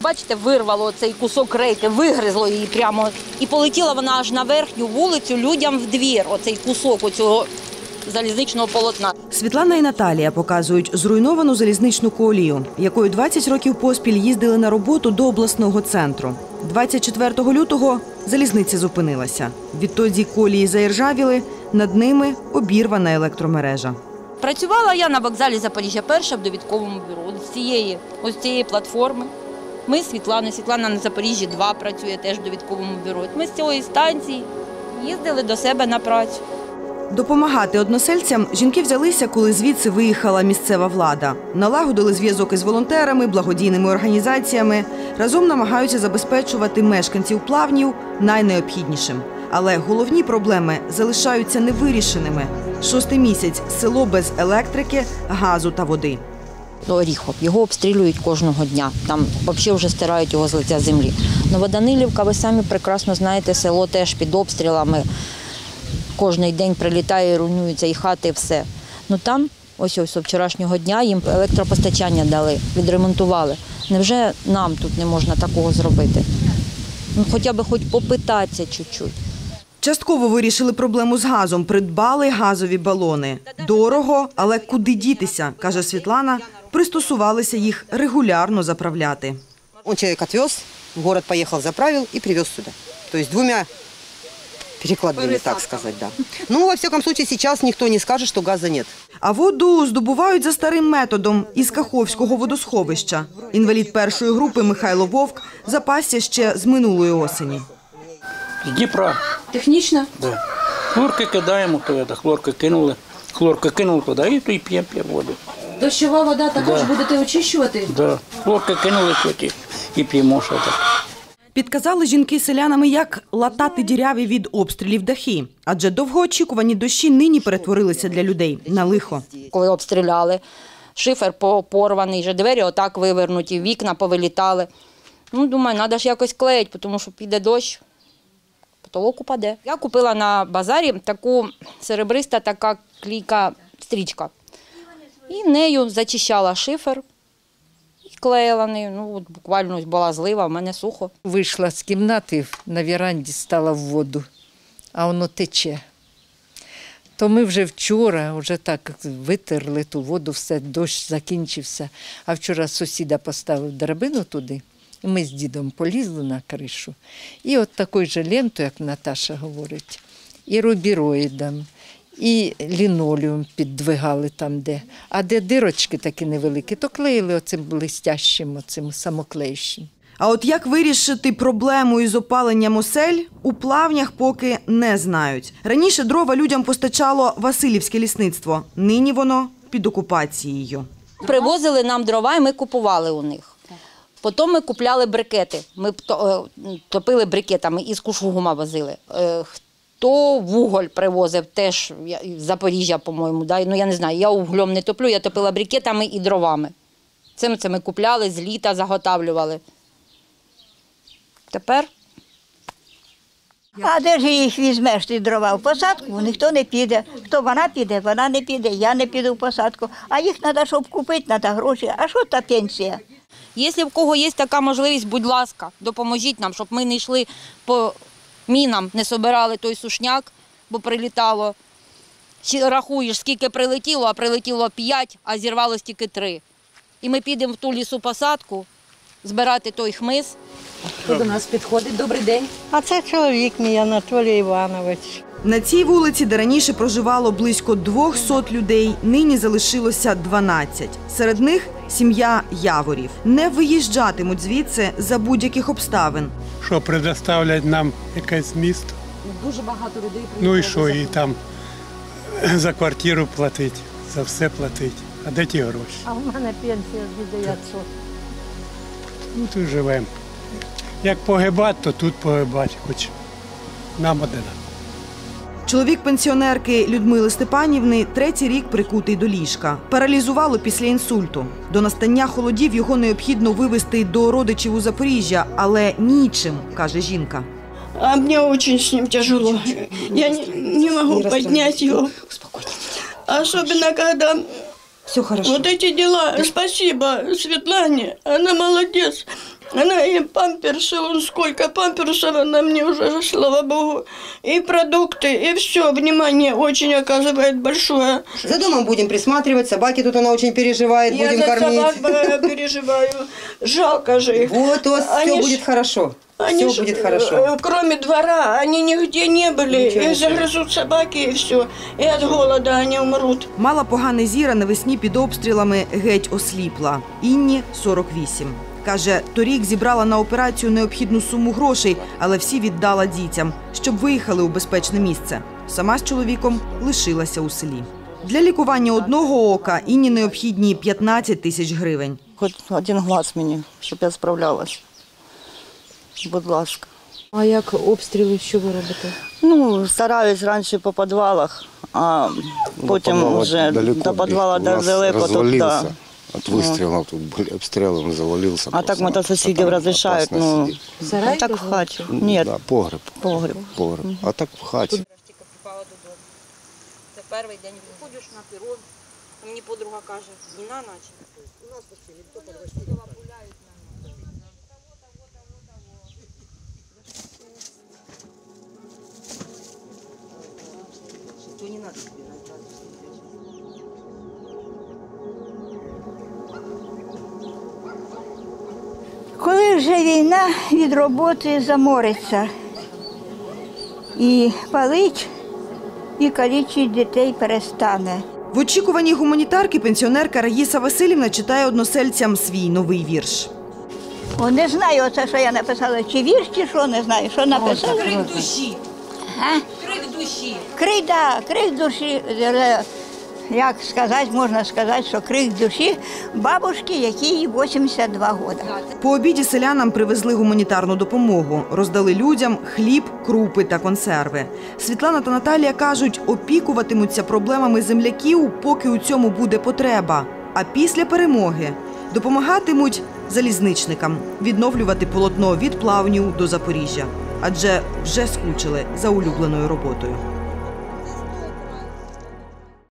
Бачите, вирвало цей кусок рейки, вигризло її прямо. І полетіла вона аж на верхню вулицю людям в двір, оцей кусок оцього залізничного полотна. Світлана і Наталія показують зруйновану залізничну колію, якою 20 років поспіль їздили на роботу до обласного центру. 24 лютого залізниця зупинилася. Відтоді колії заіржавіли, над ними обірвана електромережа. Працювала я на вокзалі Запоріжжя-1 в довідковому бюро ось цієї платформи. Ми з Світланою, Світлана на Запоріжжі 2 працює теж в довідковому бюро. Ми з цієї станції їздили до себе на працю. Допомагати односельцям жінки взялися, коли звідси виїхала місцева влада. Налагодили зв'язок із волонтерами, благодійними організаціями. Разом намагаються забезпечувати мешканців Плавнів найнеобхіднішим. Але головні проблеми залишаються невирішеними. 6-й місяць село без електрики, газу та води. Оріхов, його обстрілюють кожного дня. Там взагалі вже стирають його з лиця землі. Новоданилівка, ви самі прекрасно знаєте, село теж під обстрілами. Кожний день прилітає, руйнуються і хати, і все. Ну там, ось вчорашнього дня їм електропостачання дали, відремонтували. Невже нам тут не можна такого зробити? Ну хоча б попитатися чуть-чуть. Частково вирішили проблему з газом, придбали газові балони. Дорого, але куди дітися, каже Світлана, пристосувалися їх регулярно заправляти. Он человек отвез, в город поехал, заправил и привез сюда. То есть 2 перекладными, так сказать, да. Ну, во всяком случае, сейчас никто не скажет, что газа нет. А воду здобувають за старим методом із Каховського водосховища. Інвалід першої групи Михайло Вовк запасся ще з минулої осені. З Дніпра. Технічно? Да. Хлорки кидаємо, то хлорки кинули. Хлорки кинули туди і п'ємо воду. Дощова вода також будете очищувати? Да. Хлорки кинули і п'ємо ще так. Підказали жінки селянами, як латати діряві від обстрілів дахи. Адже довгоочікувані дощі нині перетворилися для людей на лихо. Коли обстріляли, шифер порваний, вже двері отак вивернуті, вікна повилітали. Ну, думаю, треба ж якось клеїти, тому що піде дощ, потолок упаде. Я купила на базарі таку серебриста така клейка-стрічка. І нею зачищала шифер. Клеїла нею, ну от буквально була злива, в мене сухо. Вийшла з кімнати, на віранді стала в воду, а воно тече. То ми вже вчора так витерли ту воду, все, дощ закінчився. А вчора сусіда поставив драбину туди, і ми з дідом полізли на кришу. І от такою же лентою, як Наташа говорить, і рубіроїдом, і лінолеум піддвигали там, де. А де дирочки такі невеликі, то клеїли оцим блистящим, оцим самоклеючим. А от як вирішити проблему із опаленням осель, у Плавнях поки не знають. Раніше дрова людям постачало Василівське лісництво. Нині воно під окупацією. Привозили нам дрова і ми купували у них. Потім ми купляли брикети. Ми топили брикетами, із Кушугума возили. То вуголь привозив теж з Запоріжжя, по-моєму. Да? Ну, я не знаю, я углем не топлю, я топила брикетами і дровами. Це ми купляли, з літа заготавлювали. Тепер? А де ж їх візьмеш, ті дрова? В посадку ніхто не піде. Хто вона не піде, я не піду в посадку. А їх треба, щоб купити, треба гроші. А що та пенсія? Якщо в кого є така можливість, будь ласка, допоможіть нам, щоб ми не йшли по мінам, не собирали той сушняк, бо прилітало. Рахуєш, скільки прилетіло, а прилетіло 5, а зірвалось тільки 3. І ми підемо в ту лісопосадку збирати той хмиз. Хто до нас підходить? Добрий день. А це чоловік мій, Анатолій Іванович. На цій вулиці, де раніше проживало близько 200 людей, нині залишилося 12. Серед них сім'я Яворів. Не виїжджатимуть звідси за будь-яких обставин. Що предоставлять нам якесь місто. Дуже багато людей приїхало. Ну і що, і там за квартиру платить, за все платить. А де ті гроші? А в мене пенсія 900. Ну тут живемо. Як погибати, то тут погибати, хоч нам одинаково. Чоловік пенсіонерки Людмили Степанівни 3-й рік прикутий до ліжка. Паралізувало після інсульту. До настання холодів його необхідно вивезти до родичів у Запоріжжя, але нічим, каже жінка. А мне очень с ним тяжело. Я не могу поднять его. Особенно, когда вот эти дела. Спасибо Светлане, она молодец. Она и памперсы, сколько памперсов она мне уже, слава богу, и продукты, и все, внимание очень оказывает большое. За домом будем присматривать, собаки тут она очень переживает, Я будем за кормить. собак переживаю, жалко же их. Вот, все будет хорошо. Все будет хорошо. Кроме двора, они нигде не были. Их загрызут собаки и все. И от голода они умрут. Мала погане зіра навесні під обстрілами геть осліпла. Інні – 48. Каже, торік зібрала на операцію необхідну суму грошей, але всі віддала дітям, щоб виїхали у безпечне місце. Сама з чоловіком лишилася у селі. Для лікування одного ока Інні необхідні 15 тисяч гривень. Хоч один глаз мені, щоб я справлялась. Будь ласка. А як обстріли, що ви робите? Ну, стараюсь раніше по підвалах, а потім вже до підвала далеко тут. Да. От выстрелов тут были обстрелы, он завалился. А так мотососедів розрішають, ну, Сарай так в хаті. Ні, Да, погреб. погреб. Погреб. А так в хаті. Це перший день виходиш на перон, мені подруга каже, війна наче. У нас не надо тебе Коли вже війна, від роботи замориться. І палить, і калічить дітей перестане. В очікуванні гуманітарки пенсіонерка Раїса Василівна читає односельцям свій новий вірш. О, не знаю, оце, що я написала, чи вірш, чи що, не знаю, що написала. Крик душі. А? Крик душі. Крик душі, як сказати, можна сказати, що крик душі бабушки, якій 82 роки. По обіді селянам привезли гуманітарну допомогу. Роздали людям хліб, крупи та консерви. Світлана та Наталія кажуть, опікуватимуться проблемами земляків, поки у цьому буде потреба. А після перемоги допомагатимуть залізничникам відновлювати полотно від Плавнів до Запоріжжя. Адже вже скучили за улюбленою роботою.